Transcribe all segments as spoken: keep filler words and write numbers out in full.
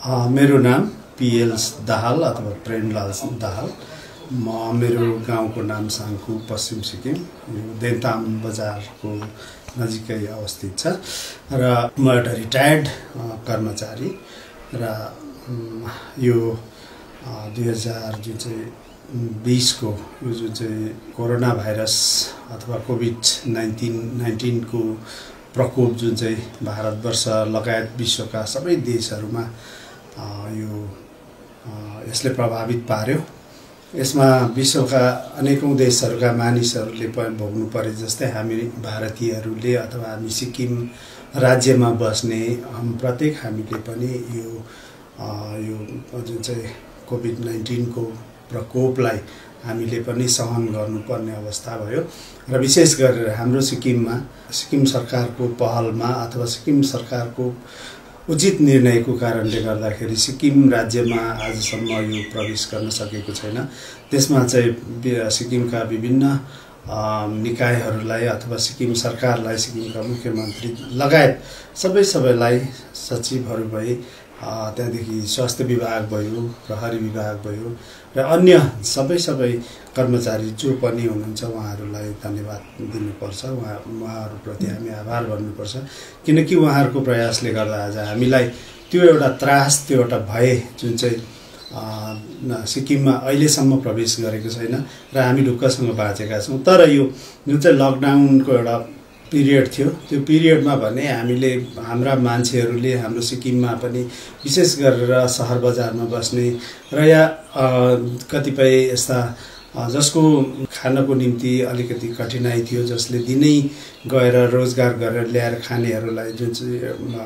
A, मेरो नाम PL Dahal अथवा प्रेमलाल दाहाल। म मेरो गाउँको नाम साङ्खु पश्चिम सिक्किम, यो देन्ताम बजारको नजिकै अवस्थित छ र म एउटा रिटायर्ड कर्मचारी र यो दुई हजार जुन चाहिँ बिसको यो जुन चाहिँ कोरोना भाइरस अथवा कोभिड नाइन्टिन नाइन्टिनको प्रकोप जुन चाहिँ भारतवर्ष लगायत विश्वका सबै देशहरूमा यो यसले प्रभावित पार्यो। यसमा विश्वका अनेकौं देशहरूका मानिसहरूले पनि भोग्नु परे जस्तै हामी भारतीयहरूले अथवा हामी सिक्किम राज्यमा बस्ने हम प्रत्येक हामीले पनि यो यो जुन चाहिँ कोभिड नाइन्टिन को प्रकोपलाई हामीले पनि सहन गर्नुपर्ने अवस्था भयो र विशेष गरेर हाम्रो सिक्किममा सिक्किम सरकारको पहलमा अथवा सिक्किम सरकारको उचित निर्णयको कारणले गर्दाखेरि सिक्किम राज्यमा आजसम्म यो प्रवेश गर्न सकेको छैन। त्यसमा चाहिँ सिक्किमका विभिन्न निकायहरूलाई अथवा सिक्किम सरकारलाई, सिक्किमका मुख्यमन्त्री लगायत सबै सबैलाई सचिवहरू भए, त्यहाँदेखि स्वास्थ्य विभाग भयो, प्रहरी विभाग भयो र अन्य सबै सबै कर्मचारी जो पनि हुनुहुन्छ उहाँहरूलाई धन्यवाद दिनुपर्छ। उहाँ उहाँहरूप्रति हामी आभार भन्नुपर्छ, किनकि उहाँहरूको प्रयासले गर्दा आज हामीलाई त्यो एउटा त्रास, त्यो एउटा भय जुन चाहिँ सिक्किममा अहिलेसम्म प्रवेश गरेको छैन र हामी ढुक्कसँग बाँचेका छौँ। तर यो जुन चाहिँ लकडाउनको एउटा पिरियड थियो, त्यो पिरियडमा भने हामीले हाम्रा मान्छेहरूले हाम्रो सिक्किममा पनि विशेष गरेर सहर बजारमा बस्ने र या कतिपय यस्ता जसको खानको निम्ति अलिकति कठिनाई थियो, जसले दिनै गएर रोजगार गरेर ल्याएर खानेहरूलाई जुन चाहिँ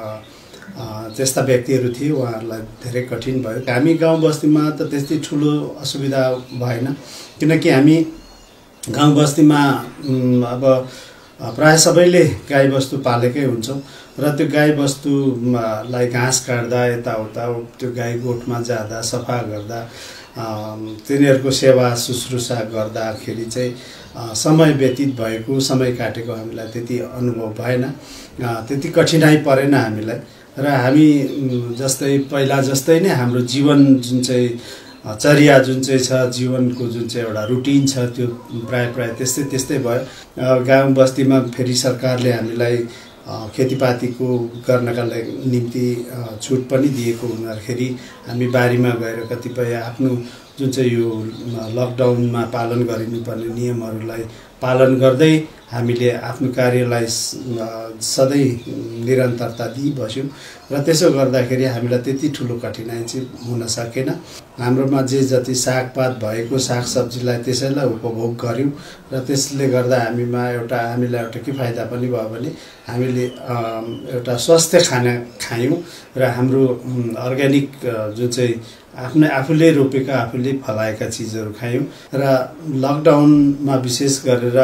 त्यस्ता व्यक्तिहरू थिए उहाँहरूलाई धेरै कठिन भयो। हामी गाउँ बस्तीमा त त्यस्तै ठुलो असुविधा भएन, किनकि हामी गाउँ बस्तीमा अब प्राय सबैले गाई बस्तु पालेकै हुन्छौँ र त्यो गाई बस्तुलाई घाँस काट्दा यताउता त्यो गाई गोठमा जाँदा सफा गर्दा तिनीहरूको सेवा शुश्रूषा गर्दाखेरि चाहिँ समय व्यतीत भएको, समय काटेको हामीलाई त्यति अनुभव भएन, त्यति कठिनाई परेन हामीलाई। र हामी जस्तै पहिला जस्तै नै हाम्रो जीवन जुन चाहिँ चर्या जुन चाहिँ छ, जीवनको जुन चाहिँ एउटा रुटिन छ, त्यो प्राय प्राय त्यस्तै त्यस्तै भयो। गाउँ बस्तीमा फेरि सरकारले हामीलाई खेतीपातीको गर्नका निम्ति छुट पनि दिएको हुँदाखेरि हामी बारीमा गएर कतिपय आफ्नो जुन चाहिँ यो लकडाउनमा पालन गरिनुपर्ने नियमहरूलाई पालन गर्दै हामीले आफ्नो कार्यलाई सधैँ निरन्तरता दिइबस्यौँ र त्यसो गर्दाखेरि हामीलाई त्यति ठुलो कठिनाइ चाहिँ हुन सकेन। हाम्रोमा जे जति सागपात भएको सागसब्जीलाई त्यसैलाई उपभोग गऱ्यौँ र त्यसले गर्दा हामीमा एउटा हामीलाई एउटा के फाइदा पनि भयो भने हामीले एउटा स्वस्थ खाना खायौँ र हाम्रो अर्ग्यानिक जुन चाहिँ आफ्नै आफूले रोपेका आफूले फलाएका चिजहरू खायौँ र लकडाउनमा विशेष गरेर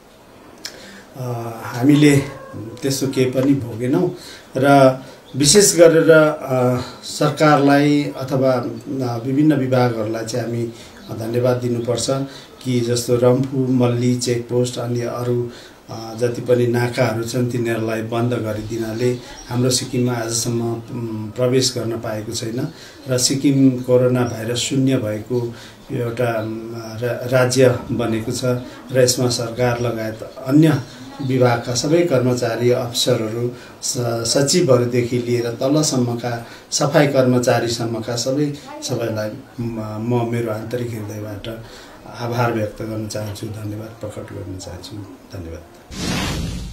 हामीले त्यसो केही पनि भोगेनौँ र विशेष गरेर सरकारलाई अथवा विभिन्न विभागहरूलाई चाहिँ हामी धन्यवाद दिनुपर्छ कि जस्तो रम्फू, मल्ली चेकपोस्ट अनि अरू जति पनि नाकाहरू छन् तिनीहरूलाई बन्द गरिदिनाले हाम्रो सिक्किममा आजसम्म प्रवेश गर्न पाएको छैन र सिक्किम कोरोना भाइरस शून्य भएको एउटा राज्य बनेको छ र यसमा सरकार लगायत अन्य विभागका सबै कर्मचारी, अफसरहरू, सचिवहरूदेखि लिएर तलसम्मका सफाई कर्मचारीसम्मका सबै सबैलाई म मेरो आन्तरिक हृदयबाट आभार व्यक्त गर्न चाहन्छु, धन्यवाद प्रकट गर्न चाहन्छु। धन्यवाद।